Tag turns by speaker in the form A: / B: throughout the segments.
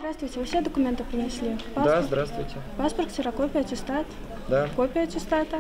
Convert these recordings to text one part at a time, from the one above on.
A: Здравствуйте, вы все документы принесли? Паспорт?
B: Да, здравствуйте.
A: Паспорт, ксерокопия, аттестат?
B: Да.
A: Копия аттестата?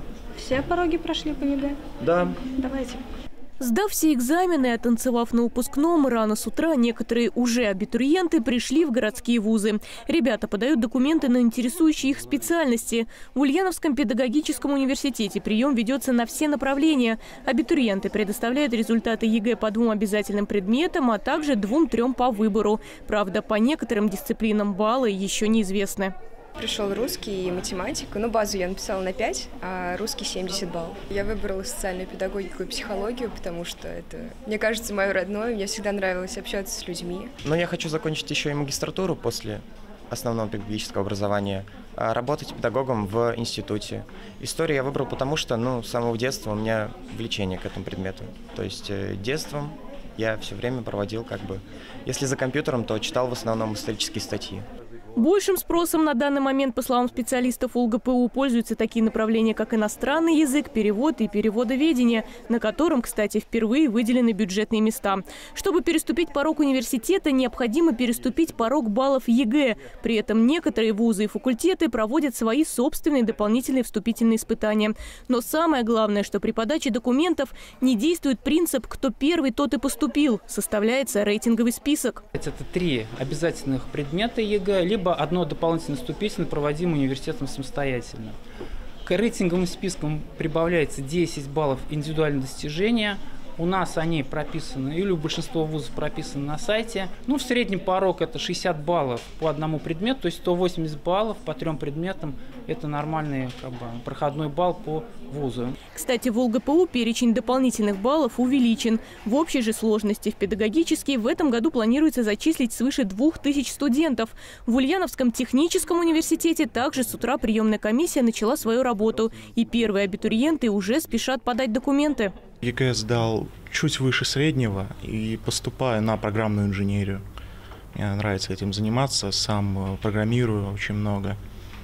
A: Все пороги прошли по ЕГЭ?
B: Да.
A: Давайте.
C: Сдав все экзамены и оттанцевав на выпускном, рано с утра некоторые уже абитуриенты пришли в городские вузы. Ребята подают документы на интересующие их специальности. В Ульяновском педагогическом университете прием ведется на все направления. Абитуриенты предоставляют результаты ЕГЭ по 2 обязательным предметам, а также 2-3 по выбору. Правда, по некоторым дисциплинам баллы еще неизвестны.
D: Пришел русский и математику. Базу я написала на 5, а русский 70 баллов. Я выбрала социальную педагогику и психологию, потому что это, мне кажется, мое родное. Мне всегда нравилось общаться с людьми.
B: Но я хочу закончить еще и магистратуру после основного педагогического образования, работать педагогом в институте. Историю я выбрал потому, что с самого детства у меня влечение к этому предмету. То есть детством я все время проводил если за компьютером, то читал в основном исторические статьи.
C: Большим спросом на данный момент, по словам специалистов УлГПУ, пользуются такие направления, как иностранный язык, перевод и переводоведение, на котором, кстати, впервые выделены бюджетные места. Чтобы переступить порог университета, необходимо переступить порог баллов ЕГЭ. При этом некоторые вузы и факультеты проводят свои собственные дополнительные вступительные испытания. Но самое главное, что при подаче документов не действует принцип «кто первый, тот и поступил». Составляется рейтинговый список.
E: Это 3 обязательных предмета ЕГЭ, либо одно дополнительное вступительное, проводимое университетом самостоятельно. К рейтинговым спискам прибавляется 10 баллов индивидуального достижения. У нас они прописаны, или у большинства вузов прописаны на сайте. В среднем порог это 60 баллов по одному предмету, то есть 180 баллов по 3 предметам. Это нормальный проходной балл по вузу.
C: Кстати, в УлГПУ перечень дополнительных баллов увеличен. В общей же сложности в педагогический в этом году планируется зачислить свыше 2000 студентов. В Ульяновском техническом университете также с утра приемная комиссия начала свою работу. И первые абитуриенты уже спешат подать документы.
F: ЕГЭ сдал чуть выше среднего и поступаю на программную инженерию. Мне нравится этим заниматься, сам программирую очень много.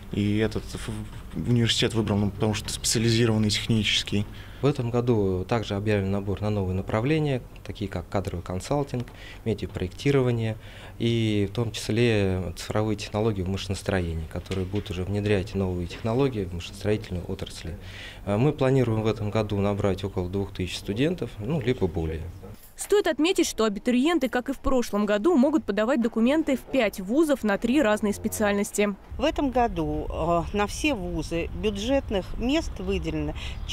F: И этот университет выбрал, потому что специализированный технический.
G: В этом году также объявлен набор на новые направления, такие как кадровый консалтинг, медиапроектирование и в том числе цифровые технологии в машиностроении, которые будут уже внедрять новые технологии в машиностроительную отрасль. Мы планируем в этом году набрать около 2000 студентов, либо более.
C: Стоит отметить, что абитуриенты, как и в прошлом году, могут подавать документы в 5 вузов на 3 разные специальности.
H: В этом году на все вузы бюджетных мест выделено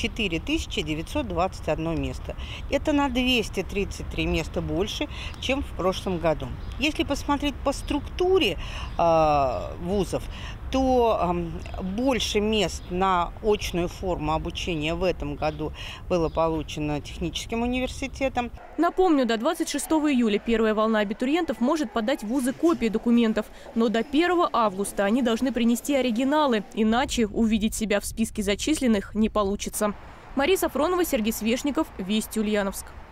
H: 4921 место. Это на 233 места больше, чем в прошлом году. Если посмотреть по структуре вузов, то больше мест на очную форму обучения в этом году было получено техническим университетом.
C: Напомню, до 26 июля первая волна абитуриентов может подать в вузы копии документов. Но до 1 августа они должны принести оригиналы, иначе увидеть себя в списке зачисленных не получится. Мария Сафронова, Сергей Свешников, Вести Ульяновск.